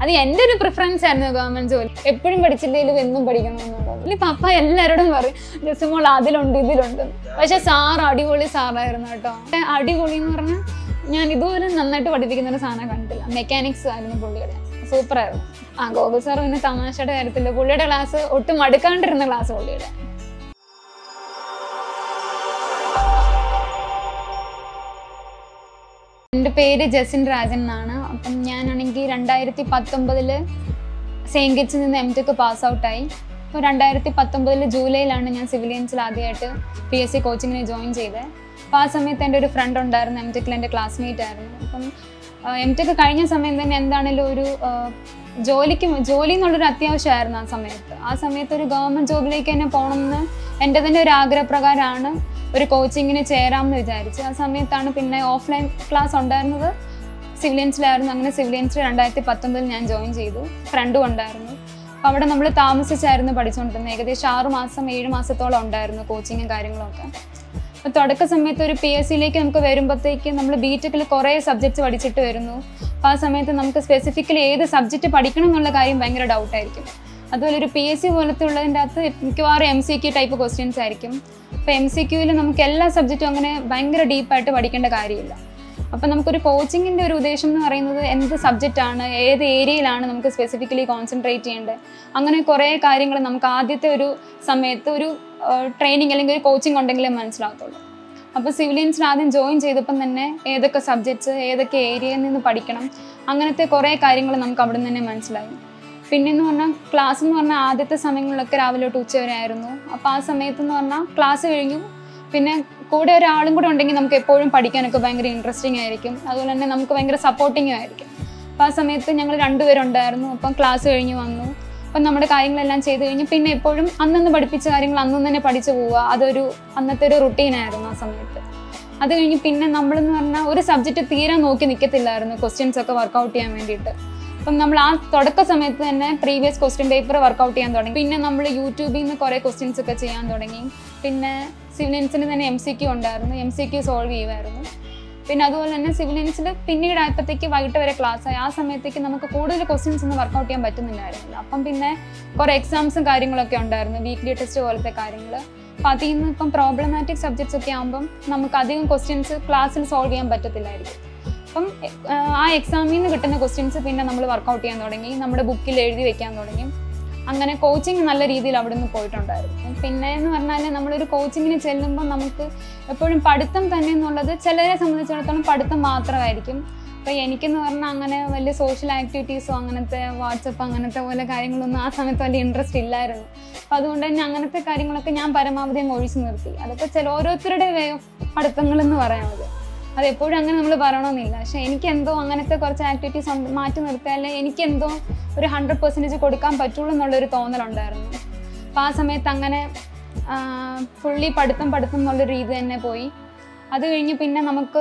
അത് എൻ്റെ ഒരു പ്രിഫറൻസ് ആയിരുന്നു ഗവൺമെന്റ് ജോലി. എപ്പോഴും പഠിച്ചില്ലെങ്കിലും എന്നും പഠിക്കണമെന്നുള്ളത്. പപ്പ എല്ലാവരോടും പറയും ജസ്മോൾ അതിലുണ്ട് ഇതിലുണ്ട്. പക്ഷെ സാർ അടിപൊളി സാറായിരുന്നു കേട്ടോ. അടിപൊളി എന്ന് പറഞ്ഞാൽ ഞാൻ ഇതുപോലെ നന്നായിട്ട് പഠിപ്പിക്കുന്ന ഒരു സാധനം കണ്ടിട്ടില്ല. മെക്കാനിക്സ് ആയിരുന്നു പുള്ളിയുടെ, സൂപ്പറായിരുന്നു. ഗോകുൽ സാർ പിന്നെ തമാശയുടെ കാര്യത്തില് പുള്ളിയുടെ ക്ലാസ് ഒട്ടും മടുക്കാണ്ടിരുന്ന ക്ലാസ് പുള്ളിയുടെ. എൻ്റെ പേര് ജസിൻ രാജൻ എന്നാണ്. അപ്പം ഞാനാണെങ്കിൽ 2019 സെയിൻറ്റ് കിറ്റ്സിൽ നിന്ന് MTech പാസ് ഔട്ടായി. അപ്പോൾ 2019 ജൂലൈയിലാണ് ഞാൻ സിവിലിയൻസിൽ ആദ്യമായിട്ട് PSC കോച്ചിങ്ങിന് ജോയിൻ ചെയ്തത്. അപ്പോൾ ആ സമയത്ത് എൻ്റെ ഒരു ഫ്രണ്ട് ഉണ്ടായിരുന്നു, MTechൽ എൻ്റെ ക്ലാസ്മേറ്റ് ആയിരുന്നു. അപ്പം MTech കഴിഞ്ഞ സമയം തന്നെ എന്താണെങ്കിലും ഒരു ജോലി എന്നുള്ളൊരു അത്യാവശ്യമായിരുന്നു ആ സമയത്ത് ഒരു ഗവൺമെൻറ് ജോബിലേക്ക് തന്നെ പോകണമെന്ന് എൻ്റെ തന്നെ ഒരു ആഗ്രഹപ്രകാരമാണ് ഒരു കോച്ചിങ്ങിന് ചേരാമെന്ന് വിചാരിച്ചു. ആ സമയത്താണ് പിന്നെ ഓഫ്ലൈൻ ക്ലാസ് ഉണ്ടായിരുന്നത്, സിവിലിയൻസിലായിരുന്നു. അങ്ങനെ സിവിലിയൻസിൽ 2019 ഞാൻ ജോയിൻ ചെയ്തു. ഫ്രണ്ടും ഉണ്ടായിരുന്നു. അപ്പോൾ അവിടെ നമ്മൾ താമസിച്ചായിരുന്നു പഠിച്ചുകൊണ്ടിരുന്നത്. ഏകദേശം 6-7 മാസത്തോളം ഉണ്ടായിരുന്നു കോച്ചിങ്ങും കാര്യങ്ങളൊക്കെ. അപ്പോൾ തുടക്ക സമയത്ത് ഒരു PSCയിലേക്ക് നമുക്ക് വരുമ്പോഴത്തേക്ക് നമ്മൾ BTechൽ കുറേ സബ്ജക്ട്സ് പഠിച്ചിട്ട് വരുന്നു. അപ്പോൾ ആ സമയത്ത് നമുക്ക് സ്പെസിഫിക്കലി ഏത് സബ്ജക്റ്റ് പഠിക്കണം എന്നുള്ള കാര്യം ഭയങ്കര ഡൗട്ടായിരിക്കും. അതുപോലെ ഒരു PSC പോലത്തെ ഉള്ളതിൻ്റെ അകത്ത് മിക്കവാറും MCQ ടൈപ്പ് ക്വസ്റ്റ്യൻസ് ആയിരിക്കും. അപ്പോൾ MCQയിൽ നമുക്ക് എല്ലാ സബ്ജക്റ്റും അങ്ങനെ ഭയങ്കര ഡീപ്പായിട്ട് പഠിക്കേണ്ട കാര്യമില്ല. അപ്പോൾ നമുക്കൊരു കോച്ചിങ്ങിൻ്റെ ഒരു ഉദ്ദേശം എന്ന് പറയുന്നത് എന്ത് സബ്ജക്റ്റാണ്, ഏത് ഏരിയയിലാണ് നമുക്ക് സ്പെസിഫിക്കലി കോൺസെൻട്രേറ്റ് ചെയ്യേണ്ടത്, അങ്ങനെ കുറേ കാര്യങ്ങൾ നമുക്ക് ആദ്യത്തെ ഒരു സമയത്ത് ഒരു ട്രെയിനിങ് അല്ലെങ്കിൽ ഒരു കോച്ചിങ് ഉണ്ടെങ്കിലേ മനസ്സിലാകത്തുള്ളൂ. അപ്പോൾ സിവിലിയൻസിൽ ആദ്യം ജോയിൻ ചെയ്തപ്പം തന്നെ ഏതൊക്കെ സബ്ജക്ട്സ് ഏതൊക്കെ ഏരിയയിൽ നിന്ന് പഠിക്കണം അങ്ങനത്തെ കുറേ കാര്യങ്ങൾ നമുക്ക് അവിടെ നിന്ന് തന്നെ മനസ്സിലായി. പിന്നെയെന്ന് പറഞ്ഞാൽ ക്ലാസ് എന്ന് പറഞ്ഞാൽ ആദ്യത്തെ സമയങ്ങളിലൊക്കെ രാവിലെ തൊട്ട് ഉച്ച വരെ ആയിരുന്നു. അപ്പോൾ ആ സമയത്തെന്ന് പറഞ്ഞാൽ ക്ലാസ് കഴിഞ്ഞു പിന്നെ കൂടെ ഒരാളും കൂടെ ഉണ്ടെങ്കിൽ നമുക്ക് എപ്പോഴും പഠിക്കാനൊക്കെ ഭയങ്കര ഇൻട്രസ്റ്റിംഗ് ആയിരിക്കും. അതുപോലെ തന്നെ നമുക്ക് ഭയങ്കര സപ്പോർട്ടിങ്ങും ആയിരിക്കും. അപ്പോൾ ആ സമയത്ത് ഞങ്ങൾ 2 പേരുണ്ടായിരുന്നു. അപ്പം ക്ലാസ് കഴിഞ്ഞ് വന്നു, അപ്പം നമ്മുടെ കാര്യങ്ങളെല്ലാം ചെയ്ത് കഴിഞ്ഞ് പിന്നെ എപ്പോഴും അന്നന്ന് പഠിപ്പിച്ച കാര്യങ്ങൾ അന്നു തന്നെ പഠിച്ചു പോവുക, അതൊരു അന്നത്തെ ഒരു റുട്ടീനായിരുന്നു ആ സമയത്ത്. അത് കഴിഞ്ഞ് പിന്നെ നമ്മളെന്ന് പറഞ്ഞാൽ ഒരു സബ്ജക്റ്റ് തീരെ നോക്കി നിൽക്കത്തില്ലായിരുന്നു ക്വസ്റ്റ്യൻസ് ഒക്കെ വർക്കൗട്ട് ചെയ്യാൻ വേണ്ടിയിട്ട്. അപ്പം നമ്മൾ ആ തുടക്ക സമയത്ത് തന്നെ പ്രീവിയസ് ക്വസ്റ്റ്യൻ പേപ്പർ വർക്കൗട്ട് ചെയ്യാൻ തുടങ്ങി. പിന്നെ നമ്മൾ യൂട്യൂബിൽ നിന്ന് കുറേ ക്വസ്റ്റ്യൻസ് ഒക്കെ ചെയ്യാൻ തുടങ്ങി. പിന്നെ സിവിലിയൻസിന് തന്നെ MCQ ഉണ്ടായിരുന്നു, MCQ സോൾവ് ചെയ്യുമായിരുന്നു. പിന്നെ അതുപോലെ തന്നെ സിവിലിയൻസിൽ പിന്നീട് ആയപ്പോഴത്തേക്ക് വൈകിട്ട് വരെ ക്ലാസ്സായി. ആ സമയത്തേക്ക് നമുക്ക് കൂടുതൽ ക്വസ്റ്റ്യൻസ് ഒന്നും വർക്കൗട്ട് ചെയ്യാൻ പറ്റുന്നില്ലായിരുന്നില്ല. അപ്പം പിന്നെ കുറേ എക്സാംസും കാര്യങ്ങളൊക്കെ ഉണ്ടായിരുന്നു, വീക്ക്ലി ടെസ്റ്റ് പോലത്തെ കാര്യങ്ങൾ. അപ്പം അതിൽ നിന്ന് ഇപ്പം പ്രോബ്ലമാറ്റിക് സബ്ജക്ട്സ് ഒക്കെ ആകുമ്പം നമുക്ക് അധികം ക്വസ്റ്റ്യൻസ് ക്ലാസ്സിൽ സോൾവ് ചെയ്യാൻ പറ്റത്തില്ലായിരിക്കും. അപ്പം ആ എക്സാമിൽ നിന്ന് കിട്ടുന്ന ക്വസ്റ്റ്യൻസ് പിന്നെ നമ്മൾ വർക്കൗട്ട് ചെയ്യാൻ തുടങ്ങി, നമ്മുടെ ബുക്കിൽ എഴുതി വെക്കാൻ തുടങ്ങി. അങ്ങനെ കോച്ചിങ് നല്ല രീതിയിൽ അവിടെ നിന്ന് പോയിട്ടുണ്ടായിരുന്നു. പിന്നെ എന്ന് പറഞ്ഞാൽ നമ്മളൊരു കോച്ചിങ്ങിന് ചെല്ലുമ്പോൾ നമുക്ക് എപ്പോഴും പഠിത്തം തന്നെ എന്നുള്ളത് ചിലരെ സംബന്ധിച്ചിടത്തോളം പഠിത്തം മാത്രമായിരിക്കും. അപ്പോൾ എനിക്കെന്ന് പറഞ്ഞാൽ അങ്ങനെ വലിയ സോഷ്യൽ ആക്ടിവിറ്റീസോ അങ്ങനത്തെ വാട്സപ്പ് അങ്ങനത്തെ പോലെ കാര്യങ്ങളൊന്നും ആ സമയത്ത് വലിയ ഇൻട്രസ്റ്റ് ഇല്ലായിരുന്നു. അപ്പോൾ അതുകൊണ്ട് തന്നെ അങ്ങനത്തെ കാര്യങ്ങളൊക്കെ ഞാൻ പരമാവധി അങ്ങ് ഒഴിച്ചു നിർത്തി. അതൊക്കെ ഓരോരുത്തരുടെ വേ ഓഫ് പഠിത്തങ്ങളെന്ന് പറയാമത്. അതെപ്പോഴും അങ്ങനെ നമ്മൾ പറയണമെന്നില്ല. പക്ഷെ എനിക്കെന്തോ അങ്ങനത്തെ കുറച്ച് ആക്ടിവിറ്റീസ് മാറ്റി നിർത്തിയാലേ എനിക്കെന്തോ ഒരു 100% കൊടുക്കാൻ പറ്റുള്ളൂ എന്നുള്ളൊരു തോന്നലുണ്ടായിരുന്നു. അപ്പോൾ ആ സമയത്ത് അങ്ങനെ ഫുള്ളി പഠിത്തം എന്നുള്ളൊരു രീതി തന്നെ പോയി. അത് കഴിഞ്ഞ് പിന്നെ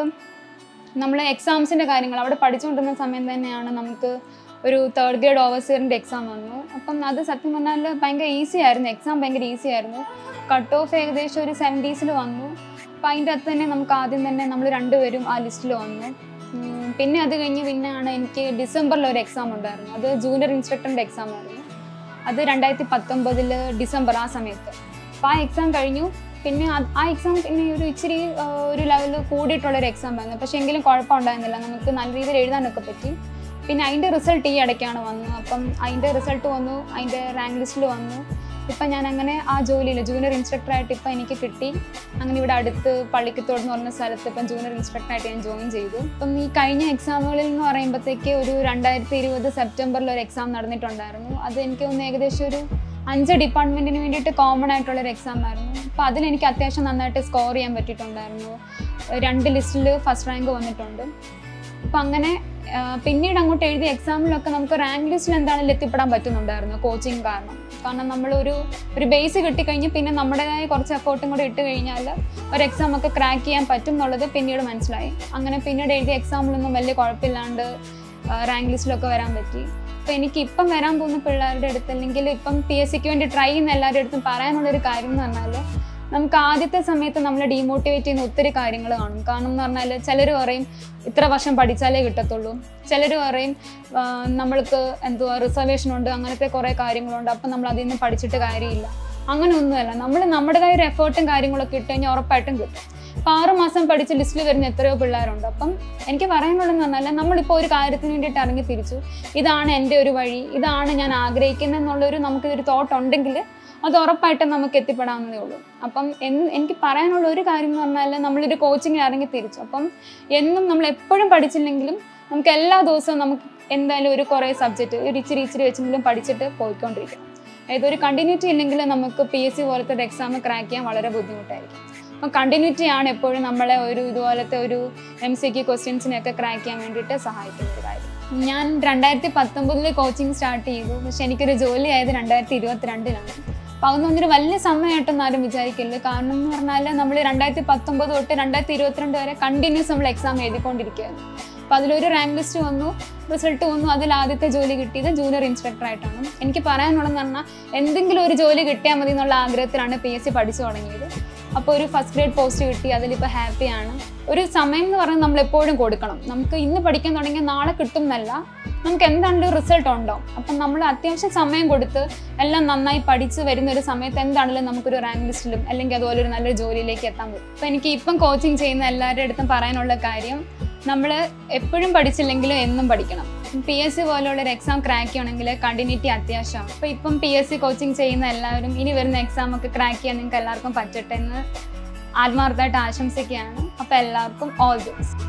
നമ്മൾ എക്സാംസിൻ്റെ കാര്യങ്ങൾ അവിടെ പഠിച്ചുകൊണ്ടിരുന്ന സമയം തന്നെയാണ് നമുക്ക് ഒരു 3rd ഗ്രേഡ് ഓവർസിയറിൻ്റെ എക്സാം വന്നു. അപ്പം അത് സത്യം പറഞ്ഞാൽ ഭയങ്കര ഈസി ആയിരുന്നു, എക്സാം ഭയങ്കര ഈസി ആയിരുന്നു. കട്ട് ഓഫ് ഏകദേശം ഒരു 70s വന്നു. അപ്പം അതിൻ്റെ അകത്ത് തന്നെ നമുക്ക് ആദ്യം തന്നെ നമ്മൾ 2 പേരും ആ ലിസ്റ്റിൽ വന്നു. പിന്നെ അത് കഴിഞ്ഞ് പിന്നെയാണ് എനിക്ക് ഡിസംബറിൽ ഒരു എക്സാം ഉണ്ടായിരുന്നു. അത് ജൂനിയർ ഇൻസ്ട്രക്ടറിൻ്റെ എക്സാം ആയിരുന്നു. അത് 2019 ഡിസംബർ ആ സമയത്ത്. അപ്പോൾ ആ എക്സാം കഴിഞ്ഞു. പിന്നെ ആ എക്സാം പിന്നെ ഒരു ഇച്ചിരി ഒരു ലെവൽ കൂടിയിട്ടുള്ളൊരു എക്സാം ആയിരുന്നു. പക്ഷേ എങ്കിലും കുഴപ്പമുണ്ടായിരുന്നില്ല, നമുക്ക് നല്ല രീതിയിൽ എഴുതാനൊക്കെ പറ്റി. പിന്നെ അതിൻ്റെ റിസൾട്ട് ഈ ഇടയ്ക്കാണ് വന്നു. അപ്പം അതിൻ്റെ റിസൾട്ട് വന്നു, അതിൻ്റെ റാങ്ക് ലിസ്റ്റിൽ വന്നു. ഇപ്പം ഞാൻ അങ്ങനെ ആ ജോലിയിൽ ജൂനിയർ ഇൻസ്ട്രക്ടറായിട്ട് ഇപ്പം എനിക്ക് കിട്ടി. അങ്ങനെ ഇവിടെ അടുത്ത് പള്ളിക്കത്തോട് എന്ന് പറഞ്ഞ സ്ഥലത്ത് ഇപ്പം ജൂനിയർ ഇൻസ്ട്രക്ടറായിട്ട് ഞാൻ ജോയിൻ ചെയ്തു. ഇപ്പം ഈ കഴിഞ്ഞ എക്സാമുകളിൽ എന്ന് പറയുമ്പോഴത്തേക്ക് ഒരു 2020 സെപ്റ്റംബറിൽ ഒരു എക്സാം നടന്നിട്ടുണ്ടായിരുന്നു. അത് എനിക്ക് ഒന്ന് ഏകദേശം ഒരു 5 ഡിപ്പാർട്ട്മെൻറ്റിന് വേണ്ടിയിട്ട് കോമൺ ആയിട്ടുള്ളൊരു എക്സാം ആയിരുന്നു. അപ്പോൾ അതിലെനിക്ക് അത്യാവശ്യം നന്നായിട്ട് സ്കോർ ചെയ്യാൻ പറ്റിയിട്ടുണ്ടായിരുന്നു. 2 ലിസ്റ്റിൽ ഫസ്റ്റ് റാങ്ക് വന്നിട്ടുണ്ട്. അപ്പം അങ്ങനെ പിന്നീട് അങ്ങോട്ട് എഴുതിയ എക്സാമിലൊക്കെ നമുക്ക് റാങ്ക് ലിസ്റ്റിൽ എന്താണെങ്കിലും എത്തിപ്പെടാൻ പറ്റുന്നുണ്ടായിരുന്നു കോച്ചിങ് കാരണം നമ്മളൊരു ബേസ് കിട്ടിക്കഴിഞ്ഞ് പിന്നെ നമ്മുടേതായ കുറച്ച് എഫേർട്ടും കൂടെ ഇട്ട് കഴിഞ്ഞാൽ ഒരു എക്സാമൊക്കെ ക്രാക്ക് ചെയ്യാൻ പറ്റും എന്നുള്ളത് പിന്നീട് മനസ്സിലായി. അങ്ങനെ പിന്നീട് എഴുതിയ എക്സാമിലൊന്നും വലിയ കുഴപ്പമില്ലാണ്ട് റാങ്ക് ലിസ്റ്റിലൊക്കെ വരാൻ പറ്റി. അപ്പോൾ എനിക്ക് ഇപ്പം വരാൻ പോകുന്ന പിള്ളേരുടെ അടുത്ത് അല്ലെങ്കിൽ ഇപ്പം PSCക്ക് വേണ്ടി ട്രൈ ചെയ്യുന്ന എല്ലാവരുടെ അടുത്തും പറയാനുള്ളൊരു കാര്യം എന്ന് പറഞ്ഞാൽ നമുക്ക് ആദ്യത്തെ സമയത്ത് നമ്മളെ ഡീമോട്ടിവേറ്റ് ചെയ്യുന്ന ഒത്തിരി കാര്യങ്ങൾ കാണും. കാരണം എന്ന് പറഞ്ഞാൽ ചിലർ പറയും ഇത്ര വർഷം പഠിച്ചാലേ കിട്ടത്തുള്ളൂ, ചിലർ പറയും നമ്മൾക്ക് എന്തുവാ റിസർവേഷൻ ഉണ്ട്, അങ്ങനത്തെ കുറേ കാര്യങ്ങളുണ്ട്, അപ്പം നമ്മൾ അതിൽ നിന്ന് പഠിച്ചിട്ട് കാര്യമില്ല. അങ്ങനെ ഒന്നുമല്ല. നമ്മൾ നമ്മുടേതായ ഒരു എഫേർട്ടും കാര്യങ്ങളൊക്കെ ഇട്ട് കഴിഞ്ഞാൽ ഉറപ്പായിട്ടും കിട്ടും. അപ്പം 6 മാസം പഠിച്ച് ലിസ്റ്റിൽ വരുന്ന എത്രയോ പിള്ളേരുണ്ട്. അപ്പം എനിക്ക് പറയാനുള്ളതെന്ന് പറഞ്ഞാൽ നമ്മളിപ്പോൾ ഒരു കാര്യത്തിന് വേണ്ടിയിട്ട് ഇറങ്ങി തിരിച്ചു, ഇതാണ് എൻ്റെ ഒരു വഴി, ഇതാണ് ഞാൻ ആഗ്രഹിക്കുന്നത് എന്നുള്ളൊരു നമുക്കൊരു തോട്ട് ഉണ്ടെങ്കിൽ അത് ഉറപ്പായിട്ടും നമുക്ക് എത്തിപ്പെടാവുന്നതേ ഉള്ളൂ. അപ്പം എനിക്ക് പറയാനുള്ള ഒരു കാര്യം എന്ന് പറഞ്ഞാൽ നമ്മളൊരു കോച്ചിങ്ങിന് ഇറങ്ങി തിരിച്ചു. അപ്പം എന്നും നമ്മൾ എപ്പോഴും പഠിച്ചില്ലെങ്കിലും നമുക്ക് എല്ലാ ദിവസവും നമുക്ക് എന്തായാലും ഒരു കുറേ സബ്ജക്റ്റ് ഒരു ഇച്ചിരി വെച്ചെങ്കിലും പഠിച്ചിട്ട് പോയിക്കൊണ്ടിരിക്കണം. അതായത് ഒരു കണ്ടിന്യൂറ്റി ഇല്ലെങ്കിൽ നമുക്ക് PSC പോലത്തെ ഒരു എക്സാം ക്രാക്ക് ചെയ്യാൻ വളരെ ബുദ്ധിമുട്ടായിരിക്കും. അപ്പം കണ്ടിന്യൂറ്റിയാണ് എപ്പോഴും നമ്മളെ ഒരു ഇതുപോലത്തെ ഒരു MCQ ക്വസ്റ്റ്യൻസിനെയൊക്കെ ക്രാക്ക് ചെയ്യാൻ വേണ്ടിയിട്ട് സഹായിക്കുന്ന ഒരു കാര്യം. ഞാൻ 2019 കോച്ചിങ് സ്റ്റാർട്ട് ചെയ്തു. പക്ഷെ എനിക്കൊരു ജോലി ആയത് 2022 അപ്പോൾ അതൊന്നും ഒരു വലിയ സമയമായിട്ടൊന്നും ആരും വിചാരിക്കില്ല. കാരണം എന്ന് പറഞ്ഞാൽ നമ്മൾ 2019 തൊട്ട് 2022 വരെ കണ്ടിന്യൂസ് നമ്മൾ എക്സാം എഴുതിക്കൊണ്ടിരിക്കുകയായിരുന്നു. അപ്പോൾ അതിലൊരു റാങ്ക് ലിസ്റ്റ് വന്നു, റിസൾട്ട് വന്നു. അതിൽ ആദ്യത്തെ ജോലി കിട്ടിയത് ജൂനിയർ ഇൻസ്ട്രക്ടറായിട്ടാണ്. എനിക്ക് പറയാനുള്ളതെന്ന് പറഞ്ഞാൽ എന്തെങ്കിലും ഒരു ജോലി കിട്ടിയാൽ മതി എന്നുള്ള ആഗ്രഹത്തിലാണ് PSC പഠിച്ചു തുടങ്ങിയത്. അപ്പോൾ ഒരു ഫസ്റ്റ് ഗ്രേഡ് പോസ്റ്റ് കിട്ടി, അതിലിപ്പോൾ ഹാപ്പിയാണ്. ഒരു സമയം എന്ന് പറഞ്ഞാൽ നമ്മൾ എപ്പോഴും കൊടുക്കണം. നമുക്ക് ഇന്ന് പഠിക്കാൻ തുടങ്ങിയാൽ നാളെ കിട്ടും എന്നല്ല, നമുക്ക് എന്താണെങ്കിലും റിസൾട്ട് ഉണ്ടാവും. അപ്പം നമ്മൾ അത്യാവശ്യം സമയം കൊടുത്ത് എല്ലാം നന്നായി പഠിച്ച് വരുന്ന ഒരു സമയത്ത് എന്താണെങ്കിലും നമുക്കൊരു റാങ്ക് ലിസ്റ്റിലും അല്ലെങ്കിൽ അതുപോലെ ഒരു നല്ലൊരു ജോലിയിലേക്ക് എത്താൻ പറ്റും. അപ്പോൾ എനിക്ക് ഇപ്പം കോച്ചിങ് ചെയ്യുന്ന എല്ലാവരുടെ അടുത്തും പറയാനുള്ള കാര്യം, നമ്മൾ എപ്പോഴും പഠിച്ചില്ലെങ്കിലും എന്നും പഠിക്കണം. PSC പോലുള്ളൊരു എക്സാം ക്രാക്ക് ചെയ്യണമെങ്കിൽ കണ്ടിന്യൂറ്റി അത്യാവശ്യമാണ്. അപ്പോൾ ഇപ്പം PSC കോച്ചിങ് ചെയ്യുന്ന എല്ലാവരും ഇനി വരുന്ന എക്സാമൊക്കെ ക്രാക്ക് ചെയ്യാൻ നിങ്ങൾക്ക് എല്ലാവർക്കും പറ്റട്ടെ എന്ന് ആത്മാർത്ഥമായിട്ട് ആശംസിക്കുകയാണ്. അപ്പോൾ എല്ലാവർക്കും all the best.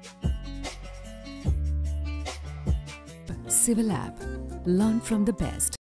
Civil App. Learn from the best.